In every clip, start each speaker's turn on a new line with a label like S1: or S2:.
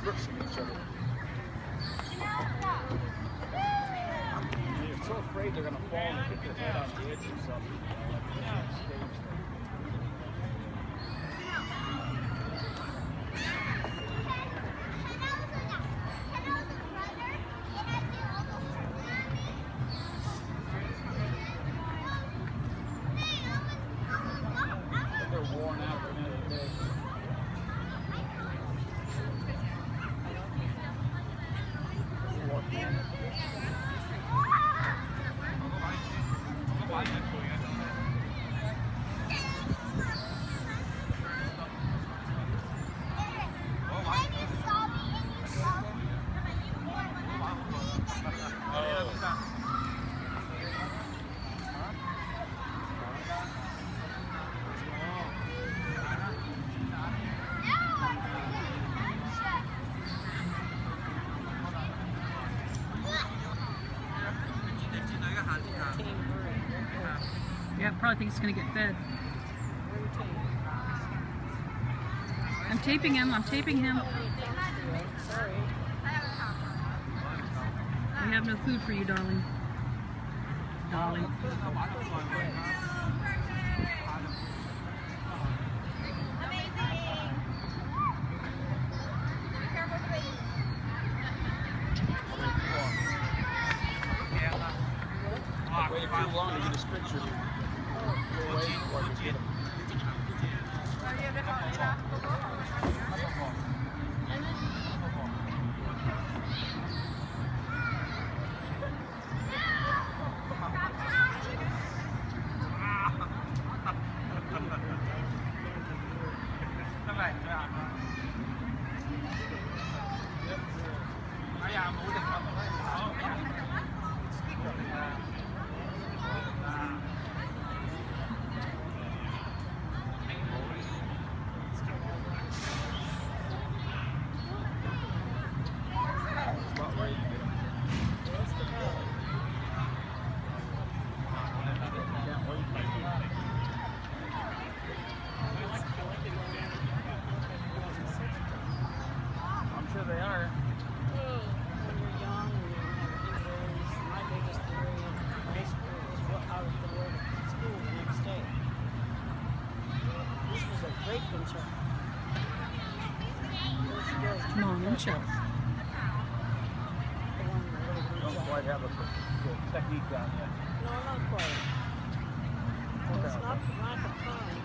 S1: grips on each other. They're so afraid they're going to fall and hit their head on the edge or something. They're worn out at the end of the day.
S2: Yeah, probably think it's going to get fed. I'm taping him. I'm taping him. We have no food for you, darling. Darling.
S1: Waited too long to get his picture. They are.
S3: When you're young and you have injuries, my biggest worry in high school was what I was going to wear to school the next day. This was a great concern.
S2: Mom and Chelsea.
S1: Don't quite have a good technique down yet.
S3: No, not quite. Well, it's not for lack of time.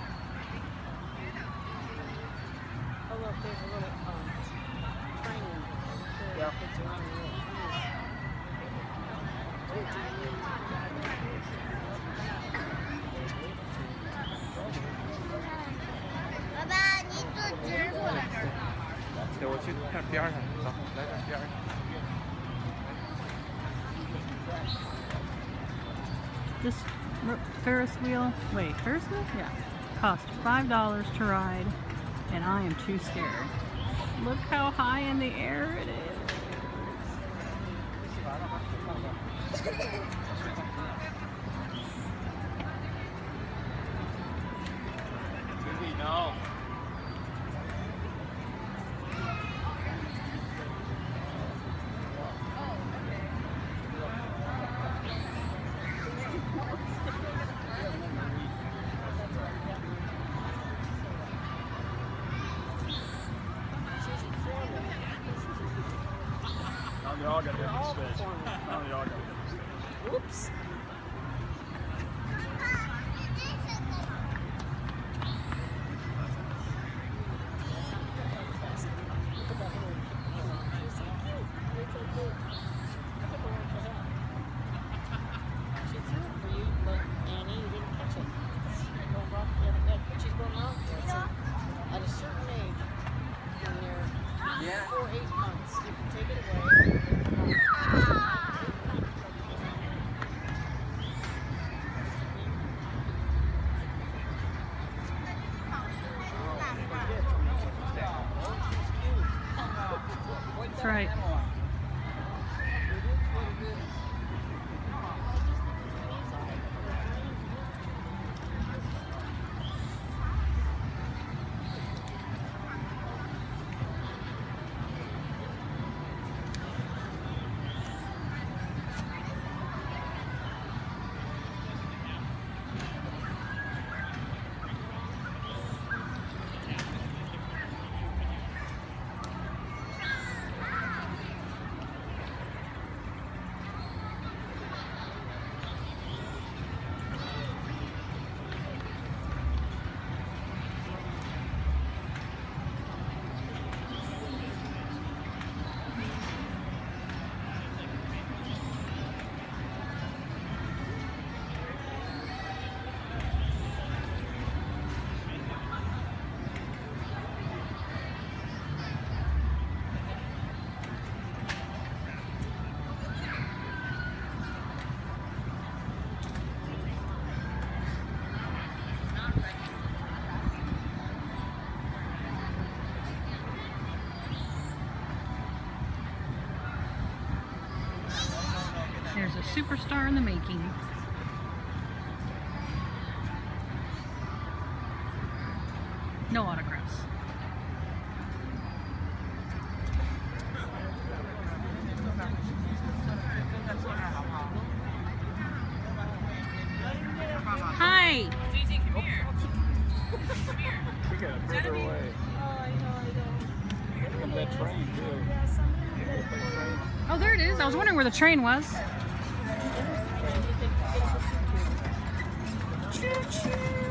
S3: Oh, look, there's a little training.
S1: Yeah.
S3: Kids around the world.
S2: This Ferris wheel, Ferris wheel? Yeah. Cost $5 to ride, and I am too scared. Look how high in the air it is.
S1: No. Now they all got different space. Now they all got different space.
S3: Whoops.
S2: That's right. superstar in the making. No autographs. Hi!
S1: We got a further away. Look at that train, too.
S2: Oh, there it is. I was wondering where the train was. Choo-choo.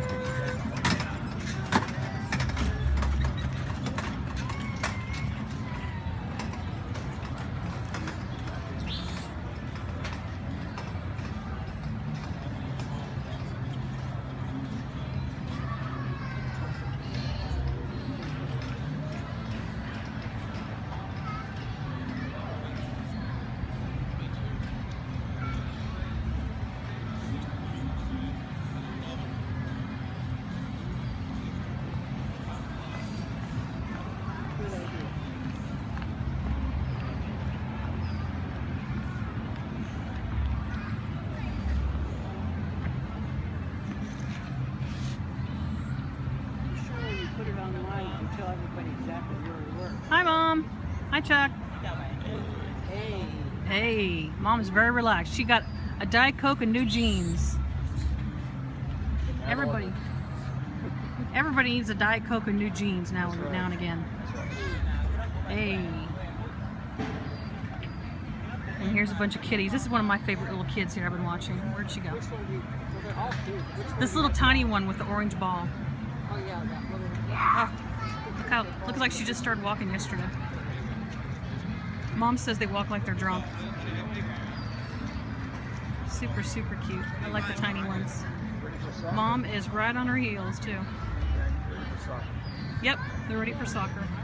S3: Put it online and tell everybody exactly where we were.
S2: Hi, Mom. Hi, Chuck.
S3: Hey.
S2: Hey, Mom's very relaxed. She got a Diet Coke and new jeans. Everybody needs a Diet Coke and new jeans now and again. Hey. And here's a bunch of kitties. This is one of my favorite little kids here I've been watching. Where'd she go? This little tiny one with the orange ball.
S3: Oh yeah, that little.
S2: Oh, look how, looks like she just started walking yesterday. Mom says they walk like they're drunk. Super, super cute. I like the tiny ones. Mom is right on her heels too. Yep, they're ready for soccer.